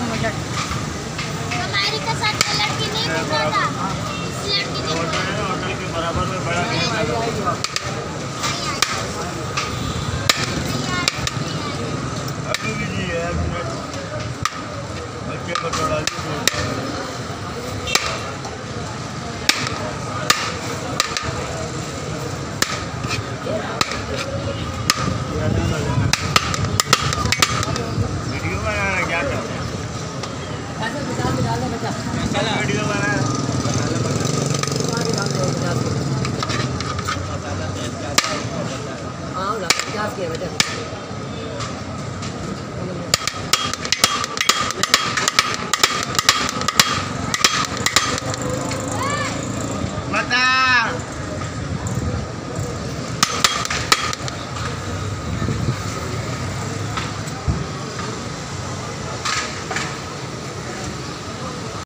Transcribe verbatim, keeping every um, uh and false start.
हमारी के साथ लड़की नहीं घूम रहा था, इस लड़की ने होटल के बराबर में बड़ा अभी भी जी है बच्चे को थोड़ा वीडियो बनाना क्या कर रहे हैं? वीडियो